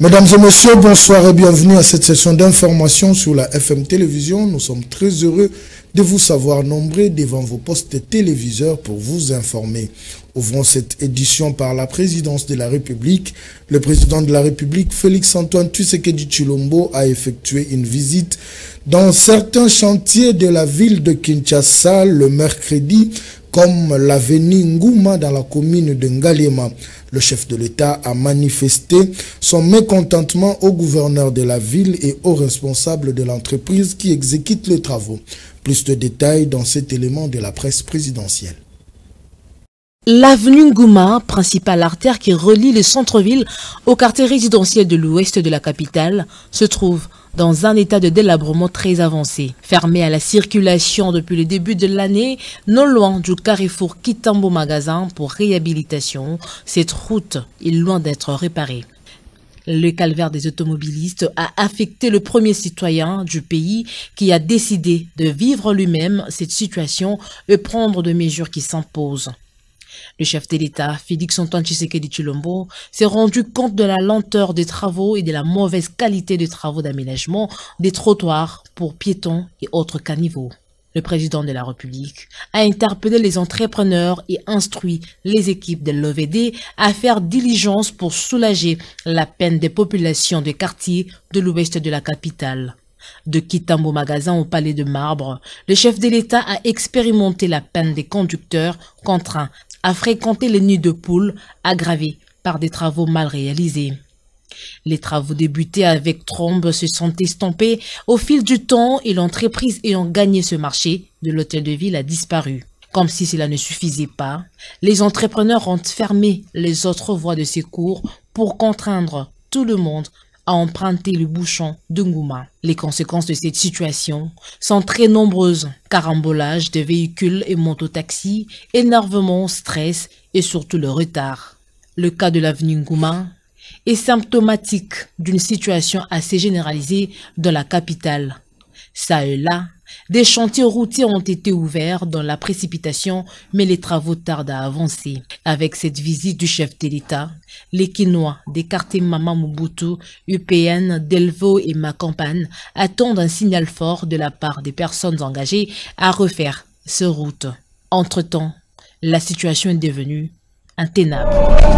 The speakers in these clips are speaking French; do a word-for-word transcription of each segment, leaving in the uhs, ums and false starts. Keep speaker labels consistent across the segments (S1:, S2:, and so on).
S1: Mesdames et messieurs, bonsoir et bienvenue à cette session d'information sur la F M Télévision. Nous sommes très heureux de vous savoir nombreux devant vos postes téléviseurs pour vous informer. Ouvrons cette édition par la présidence de la République. Le président de la République, Félix-Antoine Tshisekedi Tshilombo, a effectué une visite dans certains chantiers de la ville de Kinshasa le mercredi, comme l'avenue Ngouma dans la commune de Ngalema. Le chef de l'État a manifesté son mécontentement au gouverneur de la ville et aux responsables de l'entreprise qui exécute les travaux. Plus de détails dans cet élément de la presse présidentielle.
S2: L'avenue Ngouma, principale artère qui relie le centre-ville au quartier résidentiel de l'ouest de la capitale, se trouve dans un état de délabrement très avancé. Fermée à la circulation depuis le début de l'année, non loin du carrefour Kitambo Magasin pour réhabilitation, cette route est loin d'être réparée. Le calvaire des automobilistes a affecté le premier citoyen du pays qui a décidé de vivre lui-même cette situation et prendre des mesures qui s'imposent. Le chef de l'État, Félix-Antoine Tshisekedi Tshilombo, s'est rendu compte de la lenteur des travaux et de la mauvaise qualité des travaux d'aménagement des trottoirs pour piétons et autres caniveaux. Le président de la République a interpellé les entrepreneurs et instruit les équipes de l'O V D à faire diligence pour soulager la peine des populations des quartiers de l'ouest de la capitale. De Kitambo Magasin au Palais de Marbre, le chef de l'État a expérimenté la peine des conducteurs contraints à fréquenter les nids de poules aggravés par des travaux mal réalisés. Les travaux débutés avec trombe se sont estompés au fil du temps et l'entreprise ayant gagné ce marché de l'hôtel de ville a disparu. Comme si cela ne suffisait pas, les entrepreneurs ont fermé les autres voies de secours pour contraindre tout le monde à emprunter le bouchon de Ngouma. Les conséquences de cette situation sont très nombreuses. Carambolage de véhicules et mototaxis, énervement, stress et surtout le retard. Le cas de l'avenue Ngouma est symptomatique d'une situation assez généralisée dans la capitale. Ça et là, des chantiers routiers ont été ouverts dans la précipitation, mais les travaux tardent à avancer. Avec cette visite du chef de l'État, les Quinois des quartiers Mama Mobutu, U P N, Delvaux et Macampagne attendent un signal fort de la part des personnes engagées à refaire ces routes. Entre-temps, la situation est devenue intenable.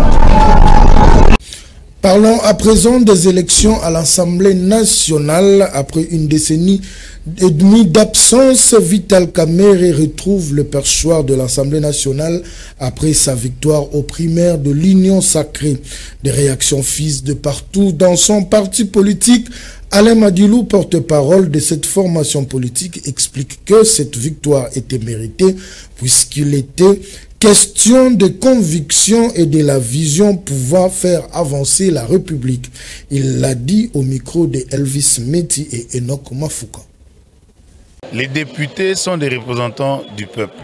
S1: Parlons à présent des élections à l'Assemblée nationale. Après une décennie et demie d'absence, Vital Kamerhe retrouve le perchoir de l'Assemblée nationale après sa victoire aux primaires de l'Union sacrée. Des réactions fusent de partout dans son parti politique. Alain Madilou, porte-parole de cette formation politique, explique que cette victoire était méritée puisqu'il était question de conviction et de la vision pouvant faire avancer la République. Il l'a dit au micro de Elvis Meti et Enoch Mafouka.
S3: Les députés sont des représentants du peuple.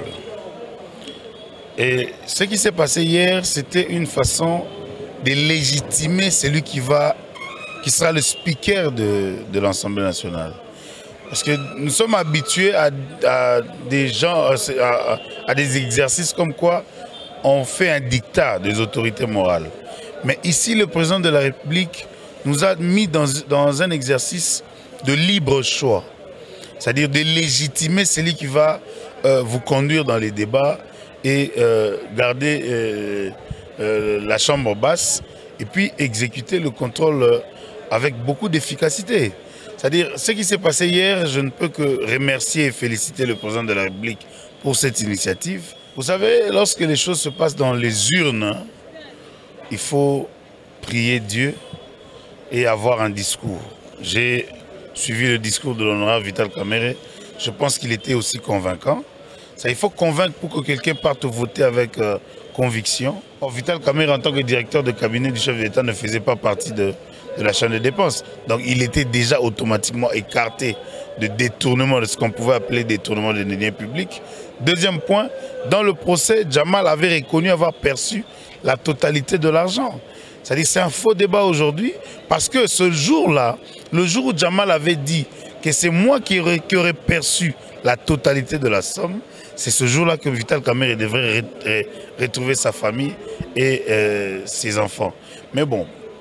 S3: Et ce qui s'est passé hier, c'était une façon de légitimer celui qui, va, qui sera le speaker de, de l'Assemblée nationale. Parce que nous sommes habitués à, à des gens, à, à des exercices comme quoi on fait un dictat des autorités morales. Mais ici, le président de la République nous a mis dans, dans un exercice de libre choix. C'est-à-dire de légitimer celui qui va euh, vous conduire dans les débats et euh, garder euh, euh, la chambre basse et puis exécuter le contrôle euh, avec beaucoup d'efficacité. C'est-à-dire, ce qui s'est passé hier, je ne peux que remercier et féliciter le président de la République pour cette initiative. Vous savez, lorsque les choses se passent dans les urnes, il faut prier Dieu et avoir un discours. J'ai suivi le discours de l'honorable Vital Kamerhe. Je pense qu'il était aussi convaincant. Ça, il faut convaincre pour que quelqu'un parte voter avec euh, conviction. Or, Vital Kamerhe, en tant que directeur de cabinet du chef de l'État, ne faisait pas partie de... de la chaîne de dépenses. Donc il était déjà automatiquement écarté de détournement, de ce qu'on pouvait appeler détournement de deniers publics. Deuxième point, dans le procès, Jamal avait reconnu avoir perçu la totalité de l'argent. C'est-à-dire c'est un faux débat aujourd'hui parce que ce jour-là, le jour où Jamal avait dit que c'est moi qui aurais, qui aurais perçu la totalité de la somme, c'est ce jour-là que Vital Kamerhe devrait re, re, retrouver sa famille et euh, ses enfants. Mais bon,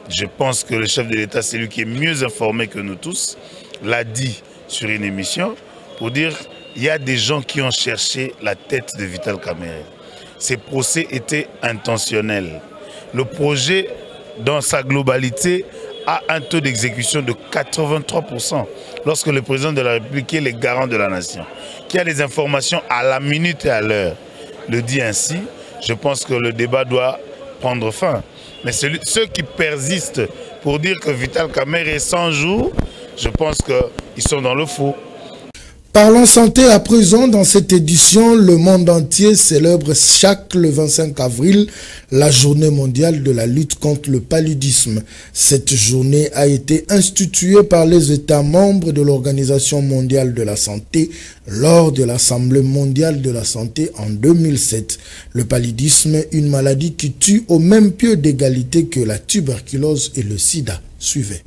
S3: Je pense que le chef de l'État, c'est lui qui est mieux informé que nous tous, l'a dit sur une émission, pour dire qu'il y a des gens qui ont cherché la tête de Vital Kamerhe. Ces procès étaient intentionnels. Le projet, dans sa globalité, a un taux d'exécution de quatre-vingt-trois pour cent. Lorsque le président de la République est le garant de la nation, qui a les informations à la minute et à l'heure, le dit ainsi, je pense que le débat doit prendre fin. Mais celui, ceux qui persistent pour dire que Vital Kamerhe est cent jours, je pense qu'ils sont dans le faux.
S1: Parlons santé à présent. Dans cette édition, le monde entier célèbre chaque le vingt-cinq avril la journée mondiale de la lutte contre le paludisme. Cette journée a été instituée par les États membres de l'Organisation mondiale de la santé lors de l'Assemblée mondiale de la santé en deux mille sept. Le paludisme, une maladie qui tue au même pied d'égalité que la tuberculose et le sida. Suivez.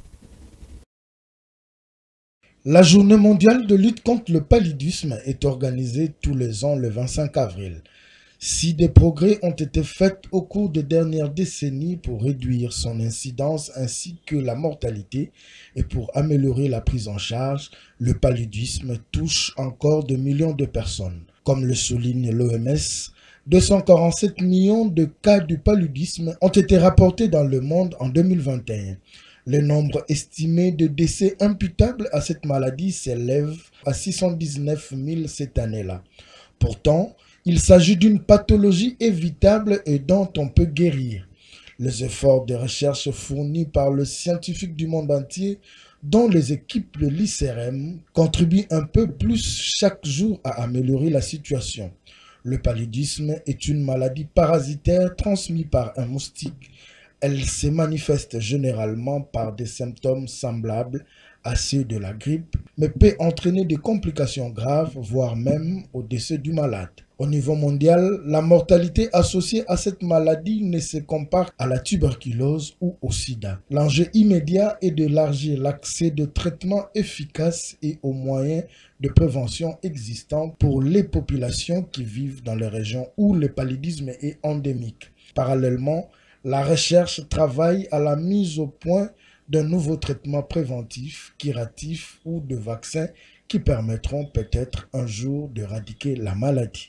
S1: La journée mondiale de lutte contre le paludisme est organisée tous les ans le vingt-cinq avril. Si des progrès ont été faits au cours des dernières décennies pour réduire son incidence ainsi que la mortalité et pour améliorer la prise en charge, le paludisme touche encore de millions de personnes. Comme le souligne l'O M S, deux cent quarante-sept millions de cas du paludisme ont été rapportés dans le monde en deux mille vingt et un. Le nombre estimé de décès imputables à cette maladie s'élève à six cent dix-neuf mille cette année-là. Pourtant, il s'agit d'une pathologie évitable et dont on peut guérir. Les efforts de recherche fournis par les scientifiques du monde entier, dont les équipes de l'I C R M, contribuent un peu plus chaque jour à améliorer la situation. Le paludisme est une maladie parasitaire transmise par un moustique. Elle se manifeste généralement par des symptômes semblables à ceux de la grippe, mais peut entraîner des complications graves, voire même au décès du malade. Au niveau mondial, la mortalité associée à cette maladie ne se compare à la tuberculose ou au sida. L'enjeu immédiat est d'élargir l'accès de traitements efficaces et aux moyens de prévention existants pour les populations qui vivent dans les régions où le paludisme est endémique. Parallèlement, la recherche travaille à la mise au point d'un nouveau traitement préventif, curatif ou de vaccins qui permettront peut-être un jour d'éradiquer la maladie.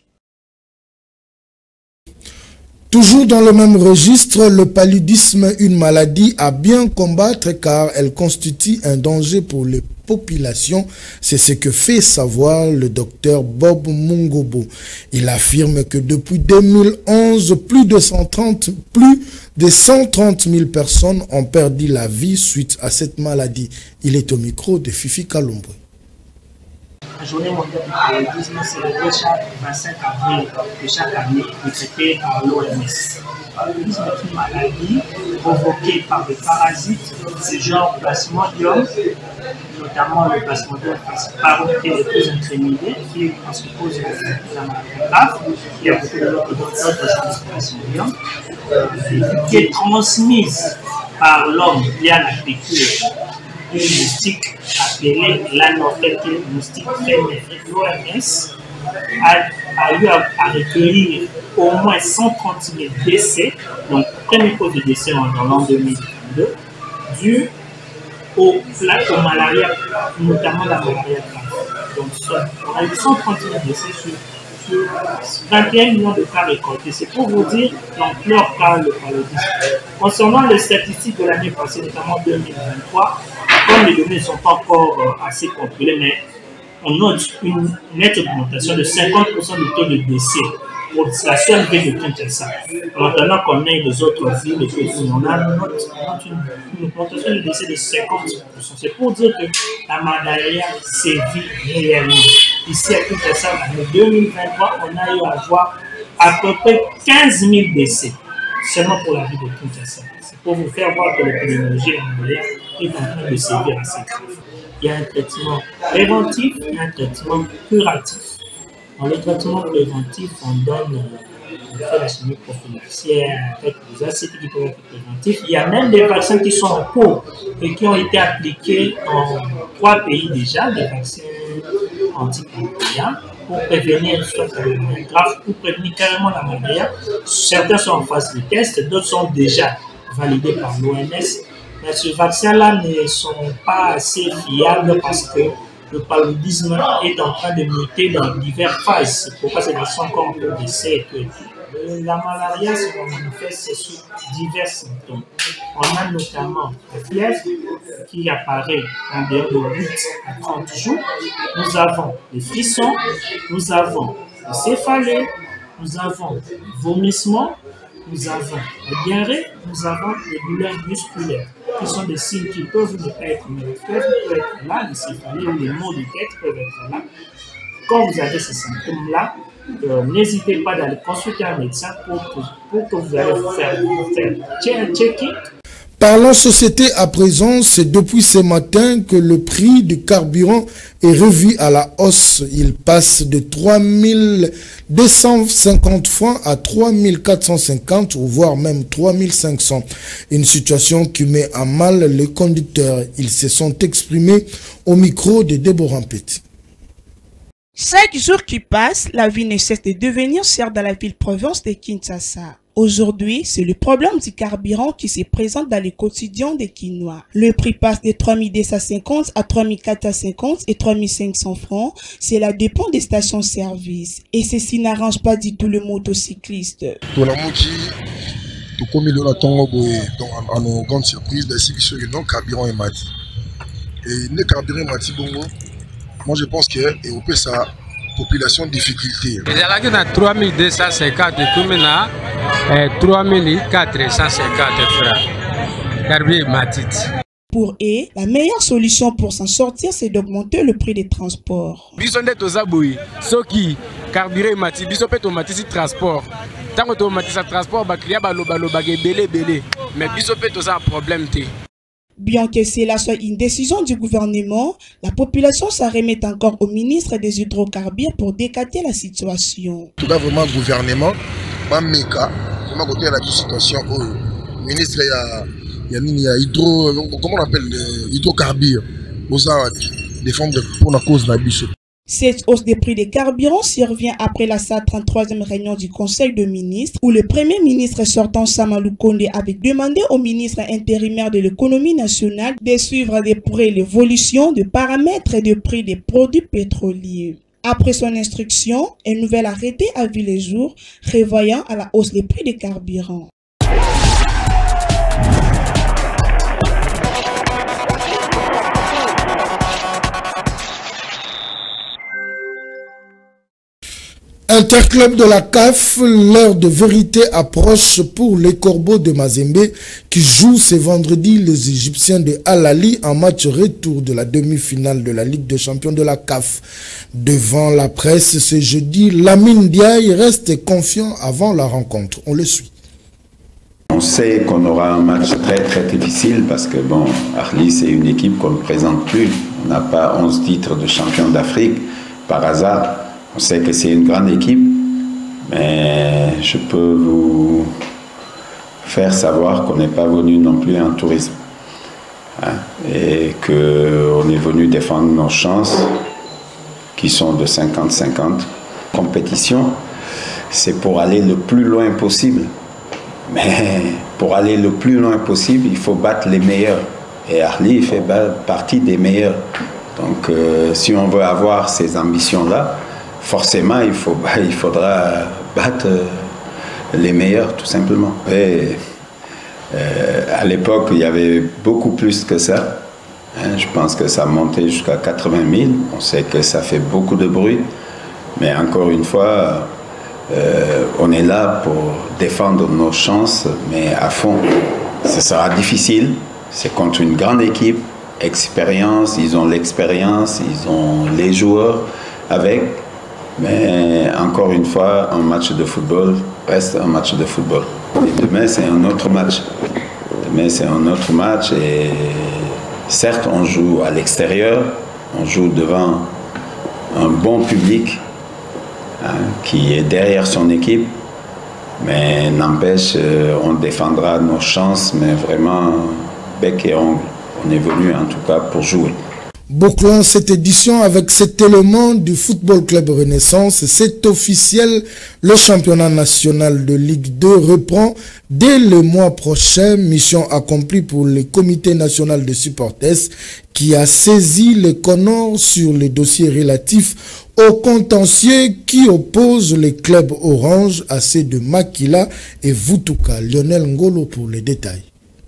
S1: Toujours dans le même registre, le paludisme, une maladie à bien combattre car elle constitue un danger pour les populations. C'est ce que fait savoir le docteur Bob Mungobo. Il affirme que depuis deux mille onze, plus de cent trente, plus de cent trente mille personnes ont perdu la vie suite à cette maladie. Il est au micro de Fifi Kalombo.
S4: La journée mondiale du paludisme est célébrée chaque vingt-cinq avril de chaque année et traitée par l'O M S. Le paludisme est une maladie provoquée par des parasites du genre Plasmodium, notamment le Plasmodium falciparum qui est le plus incriminé, qui est en ce qui cause la maladie grave. Il y a beaucoup d'autres genres de Plasmodium qui est transmise par l'homme via la piqûre d'une moustique appelée l'anophèle, qui est une moustique féminin. L'O M S a, a eu à, à recueillir au moins cent trente mille décès, donc premier cause de décès en l'an deux mille vingt-deux, dû au, au malaria, notamment la malaria grave. Donc on a eu cent trente mille décès sur, sur vingt et un millions de cas récoltés. C'est pour vous dire l'ampleur qu'a le paludisme. Concernant les statistiques de l'année passée, notamment deux mille vingt-trois, comme les données ne sont pas encore assez contrôlées, mais on note une nette augmentation de cinquante pour cent du taux de décès pour la seule ville de Kinshasa. En attendant qu'on ait les autres villes, et puis on a une, une, une augmentation de décès de cinquante pour cent. C'est pour dire que la malaria sévit réellement. Ici à Kinshasa, en deux mille vingt-trois, on a eu à avoir à peu près quinze mille décès seulement pour la ville de Kinshasa. C'est pour vous faire voir que l'épidémiologie en malaria est en train de sévir assez grave. Il y a un traitement préventif et un traitement curatif. Dans le traitement préventif, on donne on fait la chimie prophylaxière avec des acides qui peuvent être préventifs. Il y a même des vaccins qui sont en cours et qui ont été appliqués dans trois pays déjà, des vaccins anti-malaria pour prévenir soit la maladie grave ou prévenir carrément la malaria. Certains sont en phase de test, d'autres sont déjà validés par l'O M S Mais ce vaccin-là ne sont pas assez fiables parce que le paludisme est en train de muter dans diverses phases. C'est pourquoi ces vaccins sont encore un peu d'essai. La malaria se manifeste sous divers symptômes. On a notamment la fièvre qui apparaît en dehors de huit à trente jours. Nous avons les frissons, nous avons les céphalées, nous avons les vomissements, nous avons la diarrhée, nous avons les douleurs musculaires, qui sont des signes qui peuvent ne pas être, mais la fièvre peut être là, les céphalées ou les maux de tête peuvent être là. Quand vous avez ces symptômes-là, euh, n'hésitez pas d'aller consulter un médecin pour que, pour que vous allez vous faire, faire un check-in.
S1: Parlons société à présent, c'est depuis ce matin que le prix du carburant est revu à la hausse. Il passe de trois mille deux cent cinquante francs à trois mille quatre cent cinquante ou voire même trois mille cinq cents. Une situation qui met à mal les conducteurs. Ils se sont exprimés au micro de Déborah Petit.
S5: Chaque jour qui passe, la vie ne cesse de devenir chère dans la ville-province de Kinshasa. Aujourd'hui, c'est le problème du carburant qui se présente dans le quotidien des Kinois. Le prix passe de trois mille deux cent cinquante à trois mille quatre cent cinquante et trois mille cinq cents francs. Cela dépend des stations-service. Et ceci n'arrange pas du tout le motocycliste.
S6: Donc, à nos grandes surprises, le carburant est mati. Et le carburant est mati, moi je pense que l'Europe, ça population en difficulté.
S7: Il y a trois mille deux cent cinquante et trois mille quatre cent cinquante francs. Carburant matit.
S5: Pour eux, la meilleure solution pour s'en sortir, c'est d'augmenter le prix des transports.
S7: Bisonde tozaboui, soki carburant mati, bisopé tomatisi transport. Tant que tomatisi transport, baklia balo balo bagé belé belé. Mais bisopé toza un problème té.
S5: Bien que cela soit une décision du gouvernement, la population s'en remet encore au ministre des hydrocarbures pour décanter la situation.
S6: Tout cas, vraiment, le gouvernement, pas méca, vraiment, côté la situation, le ministre, il y a, il y a hydro, comment on appelle, hydrocarbures, pour ça, défendre pour la cause de la biche.
S5: Cette hausse des prix des carburants survient après la trente-troisième réunion du Conseil de ministres où le Premier ministre sortant Samalou Konde avait demandé au ministre intérimaire de l'économie nationale de suivre de près l'évolution de paramètres et de prix des produits pétroliers. Après son instruction, un nouvel arrêté a vu le jour, prévoyant à la hausse des prix des carburants.
S1: Interclub de la C A F, l'heure de vérité approche pour les Corbeaux de Mazembe qui jouent ce vendredi les Égyptiens de Al-Ali en match retour de la demi-finale de la Ligue des champions de la C A F. Devant la presse ce jeudi, Lamine Diaye reste confiant avant la rencontre. On le suit.
S8: On sait qu'on aura un match très très difficile parce que bon, Al-Ali c'est une équipe qu'on ne présente plus. On n'a pas onze titres de champion d'Afrique par hasard. On sait que c'est une grande équipe, mais je peux vous faire savoir qu'on n'est pas venu non plus en tourisme. Hein, et qu'on est venu défendre nos chances, qui sont de cinquante cinquante. Compétition, c'est pour aller le plus loin possible. Mais pour aller le plus loin possible, il faut battre les meilleurs. Et Al-Ali fait partie des meilleurs. Donc euh, si on veut avoir ces ambitions-là, forcément, il, faut, il faudra battre les meilleurs, tout simplement. Et, euh, à l'époque, il y avait beaucoup plus que ça. Hein, je pense que ça montait jusqu'à quatre-vingt mille. On sait que ça fait beaucoup de bruit. Mais encore une fois, euh, on est là pour défendre nos chances, mais à fond. Ce sera difficile. C'est contre une grande équipe, expérience. Ils ont l'expérience, ils ont les joueurs avec. Mais encore une fois, un match de football reste un match de football. Et demain, c'est un autre match. Demain, c'est un autre match. Et certes, on joue à l'extérieur, on joue devant un bon public hein, qui est derrière son équipe. Mais n'empêche, on défendra nos chances, mais vraiment bec et ongle. On est venu en tout cas pour jouer.
S1: Bouclons cette édition avec cet élément du Football Club Renaissance. C'est officiel, le championnat national de Ligue deux reprend dès le mois prochain. Mission accomplie pour le comité national de supporters qui a saisi le Connor sur les dossiers relatifs au contentieux qui oppose les clubs orange à ceux de Makila et Vutuka. Lionel Ngolo pour les détails.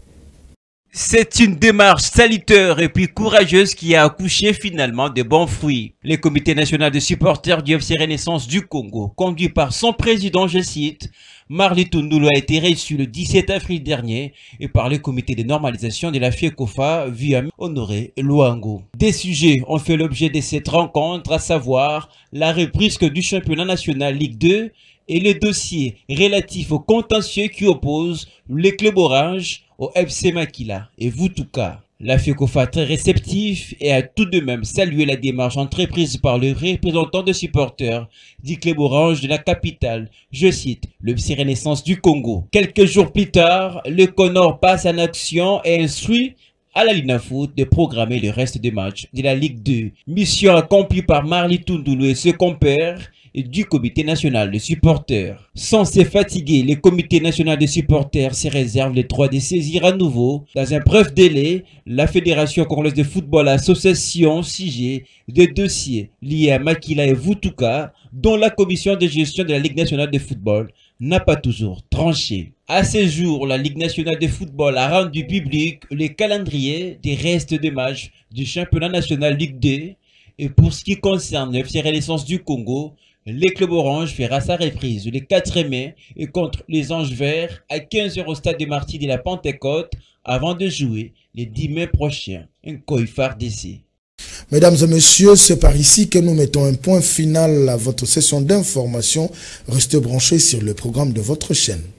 S9: C'est une démarche salutaire et puis courageuse qui a accouché finalement de bons fruits. Le comité national de supporters du F C Renaissance du Congo, conduit par son président, je cite, Marley Tundulu, a été reçu le dix-sept avril dernier et par le comité de normalisation de la FIECOFA via Honoré Luango. Des sujets ont fait l'objet de cette rencontre, à savoir la reprise du championnat national Ligue deux et le dossier relatif au contentieux qui oppose les clubs orange au F C Makila et Vutuka. La FIECOFA très réceptif et a tout de même salué la démarche entreprise par le représentant de supporters du club orange de la capitale, je cite, le F C Renaissance du Congo. Quelques jours plus tard, le Connor passe en action et instruit à la Lina Foot de programmer le reste des matchs de la Ligue deux. Mission accomplie par Marley Tundulu et ses compères et du comité national de supporters. Sans se fatiguer, le comité national de supporters se réserve les droits de saisir à nouveau, dans un bref délai, la Fédération congolaise de football association S I G des dossiers liés à Makila et Vutuka, dont la commission de gestion de la Ligue nationale de football n'a pas toujours tranché. À ce jour, la Ligue nationale de football a rendu public le calendrier des restes de matchs du championnat national Ligue deux. Et pour ce qui concerne le F C Renaissance du Congo, le club orange fera sa reprise le quatre mai et contre les Anges Verts à quinze heures au stade de Marty de la Pentecôte avant de jouer le dix mai prochain. Un Koifar D C.
S1: Mesdames et messieurs, c'est par ici que nous mettons un point final à votre session d'information. Restez branchés sur le programme de votre chaîne.